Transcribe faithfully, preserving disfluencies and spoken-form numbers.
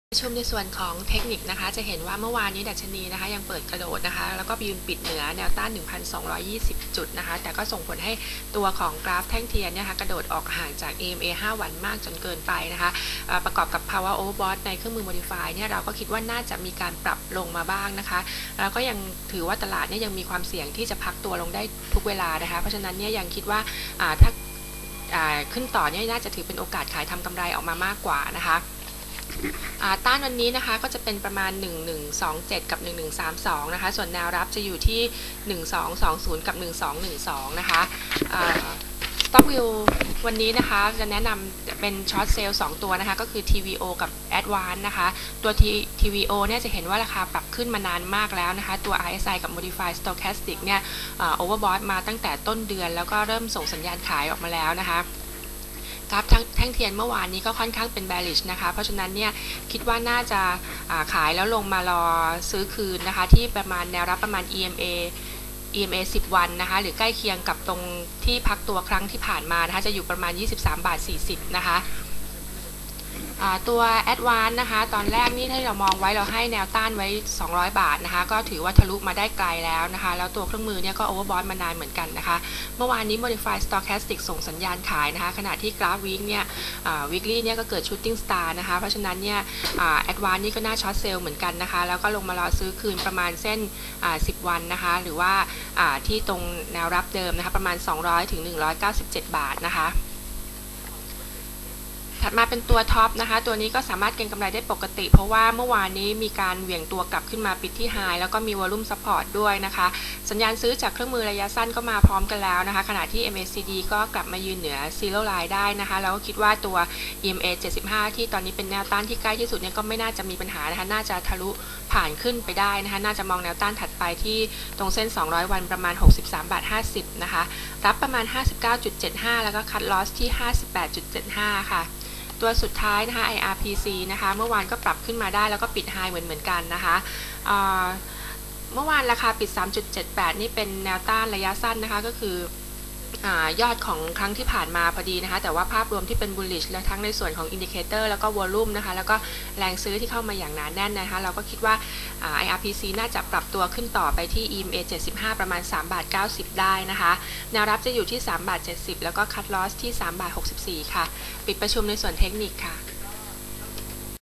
ชมในส่วนของเทคนิคนะคะจะเห็นว่าเมื่อวานนี้ดัชนีนะคะยังเปิดกระโดดนะคะแล้วก็ยืนปิดเหนือแนวต้าน หนึ่งพันสองร้อยยี่สิบ จุดนะคะแต่ก็ส่งผลให้ตัวของกราฟแท่งเทียนเนี่ยค่ะกระโดดออกห่างจาก อี เอ็ม เอ ห้า วันมากจนเกินไปนะคะประกอบกับ Power Overbought ในเครื่องมือ Modify เนี่ยเราก็คิดว่าน่าจะมีการปรับลงมาบ้างนะคะแล้วก็ยังถือว่าตลาดเนี่ยยังมีความเสี่ยงที่จะพักตัวลงได้ทุกเวลานะคะเพราะฉะนั้นเนี่ยยังคิดว่าถ้าขึ้นต่อเนี่ยน่าจะถือเป็นโอกาสขายทำกำไรออกมามากกว่านะคะต้านวันนี้นะคะก็จะเป็นประมาณหนึ่งพันหนึ่งร้อยยี่สิบเจ็ดกับหนึ่งพันหนึ่งร้อยสามสิบสองนะคะส่วนแนวรับจะอยู่ที่หนึ่งพันสองร้อยยี่สิบกับหนึ่งพันสองร้อยสิบสองนะคะ Stock View วันนี้นะคะจะแนะนำเป็นช็อตเซลล์สองตัวนะคะก็คือ ที วี โอ กับ Advance นะคะตัว ที วี โอ เนี่ยจะเห็นว่าราคาปรับขึ้นมานานมากแล้วนะคะตัว อาร์ เอส ไอ กับ Modified Stochastic เนี่ย Overbought มาตั้งแต่ต้นเดือนแล้วก็เริ่มส่งสัญญาณขายออกมาแล้วนะคะกราฟแท่งเทียนเมื่อวานนี้ก็ค่อนข้างเป็น bearish นะคะเพราะฉะนั้นเนี่ยคิดว่าน่าจะขายแล้วลงมารอซื้อคืนนะคะที่ประมาณแนวรับประมาณ อี เอ็ม เอ อี เอ็ม เอ สิบ วันนะคะหรือใกล้เคียงกับตรงที่พักตัวครั้งที่ผ่านมานะคะจะอยู่ประมาณยี่สิบสามบาทสี่สิบนะคะตัว Advance นะคะตอนแรกนี่ที่เรามองไว้เราให้แนวต้านไว้สองร้อยบาทนะคะก็ถือว่าทะลุมาได้ไกลแล้วนะคะแล้วตัวเครื่องมือเนี่ยก็ Overbought มานานเหมือนกันนะคะเมื่อวานนี้ Modified Stochastic ส่งสัญญาณขายนะคะขณะที่กราฟ Week เนี่ย Weekly เนี่ยก็เกิด Shooting Star นะคะเพราะฉะนั้นเนี่ย Advance นี่ก็น่าช็อตเซลล์เหมือนกันนะคะแล้วก็ลงมารอซื้อคืนประมาณเส้นสิบวันนะคะหรือว่าที่ตรงแนวรับเดิมนะคะประมาณสองร้อยถึงหนึ่งร้อยเก้าสิบเจ็ดบาทนะคะถัดมาเป็นตัวท็อปนะคะตัวนี้ก็สามารถเก็งกำไรได้ปกติเพราะว่าเมื่อวานนี้มีการเหวี่ยงตัวกลับขึ้นมาปิดที่ไฮแล้วก็มีวอลุ่มซัพพอร์ตด้วยนะคะสัญญาณซื้อจากเครื่องมือระยะสั้นก็มาพร้อมกันแล้วนะคะขณะที่ เอ็ม เอ ซี ดี ก็กลับมายืนเหนือ Zero Line ได้นะคะแล้วก็คิดว่าตัว อี เอ็ม เอ เจ็ดสิบห้าที่ตอนนี้เป็นแนวต้านที่ใกล้ที่สุดเนี่ยก็ไม่น่าจะมีปัญหานะคะน่าจะทะลุผ่านขึ้นไปได้นะคะน่าจะมองแนวต้านถัดไปที่ตรงเส้นสองร้อยวันประมาณหกสิบสามบาทห้าสิบนะคะรับประมาณ ห้าสิบเก้าจุดเจ็ดห้า แล้วก็คัทลอสที่ ห้าสิบแปดจุดเจ็ดห้า ค่ะตัวสุดท้ายนะคะ ไอ อาร์ พี ซี นะคะเมื่อวานก็ปรับขึ้นมาได้แล้วก็ปิดไฮเหมือนเหมือนกันนะคะเมื่อวานราคาปิด สามจุดเจ็ดแปด นี่เป็นแนวต้านระยะสั้นนะคะก็คือยอดของครั้งที่ผ่านมาพอดีนะคะแต่ว่าภาพรวมที่เป็น bullish และทั้งในส่วนของ indicator แล้วก็ volume นะคะแล้วก็แรงซื้อที่เข้ามาอย่างหนาแน่นนะคะเราก็คิดว่า ไอ อาร์ พี ซี น่าจะปรับตัวขึ้นต่อไปที่ อี เอ็ม เอ เจ็ดสิบห้าประมาณสามบาทเก้าสิบได้นะคะแนวรับจะอยู่ที่สามบาทเจ็ดสิบแล้วก็ cut loss ที่สามบาทหกสิบสี่ค่ะปิดประชุมในส่วนเทคนิคค่ะ